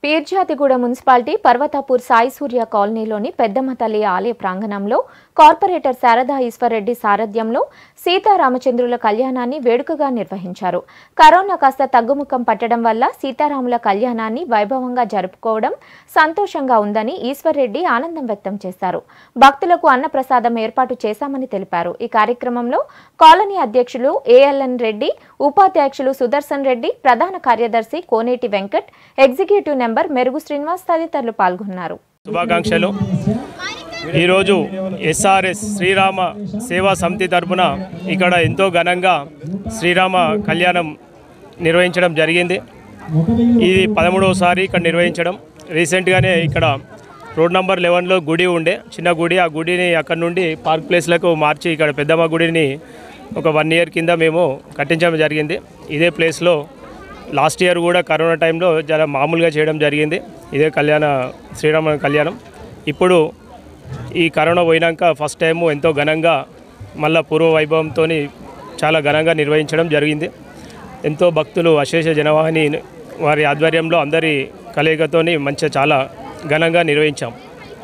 Peerzadiguda municipality Parvathapur Sai Surya కాలనీలోని పెద్దమ్మ తల్లి ఆలయ ప్రాంగణంలో కార్పొరేటర్ శారదా ఈశ్వర్రెడ్డి సారథ్యంలో సీతారామచంద్రుల కళ్యాణాన్ని వేడుకగా నిర్వహించారు. కరోనా కాస్త తగ్గుముఖం పట్టడం వల్ల సీతారాముల కళ్యాణాన్ని వైభవంగా జరుపుకోవడం సంతోషంగా ఉందని ఈశ్వర్రెడ్డి ఆనందం వ్యక్తం చేశారు. భక్తులకు అన్నప్రసాదం ఏర్పాటు చేశామని తెలిపారు. ఈ కార్యక్రమంలో కాలనీ అధ్యక్షులు ఏఎల్ఎన్ రెడ్డి, ఉపాధ్యక్షులు సుదర్శన్ రెడ్డి, ప్రధాన కార్యదర్శి కోనేటి వెంకట్, ఎగ్జిక్యూటివ్ మెంబర్ మెరుగు శ్రీనివాస్ తదితరులు పాల్గొన్నారు. శుభాకాంక్షలు. ఈరోజు ఎస్ఆర్ఎస్ శ్రీరామ సేవా సమితి తరపున ఇక్కడ ఎంతో ఘనంగా శ్రీరామ కళ్యాణం నిర్వహించడం జరిగింది. ఇది 13వసారి ఇక్కడ నిర్వహించడం. రీసెంట్గానే ఇక్కడ రోడ్ నంబర్ 11లో గుడి ఉండే, చిన్న గుడి. ఆ గుడిని అక్కడ నుండి పార్క్ ప్లేస్లకు మార్చి ఇక్కడ పెద్దమ్మ గుడిని ఒక 1 ఇయర్ కింద మేము కట్టించడం జరిగింది. ఇదే ప్లేస్లో లాస్ట్ ఇయర్ కూడా కరోనా టైంలో చాలా మామూలుగా చేయడం జరిగింది. ఇదే శ్రీరామ కళ్యాణం. ఇప్పుడు ఈ కరోనా పోయినాక ఫస్ట్ టైము ఎంతో ఘనంగా మళ్ళా పూర్వ వైభవంతో చాలా ఘనంగా నిర్వహించడం జరిగింది. ఎంతో భక్తులు అశేష జనవాహిని వారి ఆధ్వర్యంలో అందరి కలయికతో మంచిగా చాలా ఘనంగా నిర్వహించాం.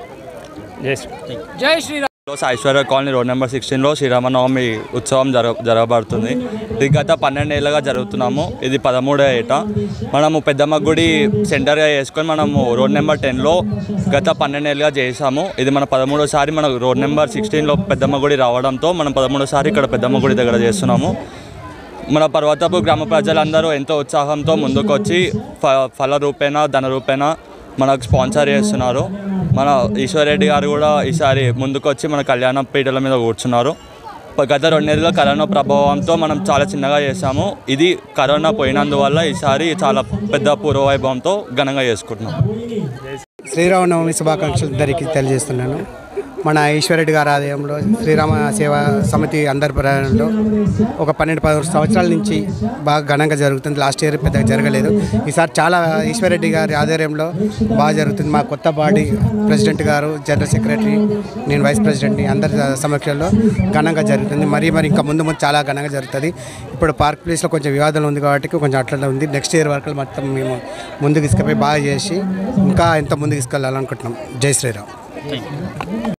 జై Sriram. Aishwarya colony road number 16లో శ్రీరామనవమి ఉత్సవం జరగబడుతుంది. ఇది గత 12 ఏళ్ళగా జరుగుతున్నాము. ఇది 13వ ఏట. మనము పెద్దమ్మ గుడి సెంటర్గా చేసుకొని మనము రోడ్ నెంబర్ 10లో గత 12 ఏళ్ళుగా చేసాము. ఇది మన 13వసారి మన రోడ్ నెంబర్ 16లో పెద్దమ్మ గుడి రావడంతో మనం 13వసారి ఇక్కడ పెద్దమ్మ గుడి దగ్గర చేస్తున్నాము. మన పర్వతాపూర్ గ్రామ ప్రజలందరూ ఎంతో ఉత్సాహంతో ముందుకొచ్చి ఫల రూపేణ, ధన రూపేణ మనకు స్పాన్సర్ చేస్తున్నారు. మన ఈశ్వర్రెడ్డి గారు కూడా ఈసారి ముందుకొచ్చి మన కళ్యాణ పీటల మీద కూర్చున్నారు. గత 2 నెలల కరోనా ప్రభావంతో మనం చాలా చిన్నగా చేసాము. ఇది కరోనా పోయినందువల్ల ఈసారి చాలా పెద్ద పూర్వవైభవంతో ఘనంగా చేసుకుంటున్నాం. శ్రీరామనవమి శుభాకాంక్షలు అందరికీ తెలియజేస్తున్నాను. మన ఈశ్వర్రెడ్డి గారి ఆలయంలో శ్రీరామ సేవా సమితి అందరి ప్రయాణంలో ఒక 12-13 సంవత్సరాల నుంచి బాగా ఘనంగా జరుగుతుంది. లాస్ట్ ఇయర్ పెద్దగా జరగలేదు. ఈసారి చాలా ఈశ్వర్రెడ్డి గారి ఆధ్వర్యంలో బాగా జరుగుతుంది. మా కొత్త బాడీ ప్రెసిడెంట్ గారు, జనరల్ సెక్రటరీ, నేను వైస్ ప్రెసిడెంట్ని, అందరి సమక్షంలో ఘనంగా జరుగుతుంది. మరి ఇంకా ముందు చాలా ఘనంగా జరుగుతుంది. ఇప్పుడు పార్క్ ప్లేస్లో కొంచెం వివాదం ఉంది కాబట్టి కొంచెం అట్లా ఉంది. నెక్స్ట్ ఇయర్ వరకు మొత్తం మేము ముందుకు తీసుకుపోయి బాగా చేసి ఇంకా ఎంత ముందుకు తీసుకెళ్ళాలనుకుంటున్నాం. జై శ్రీరామ్.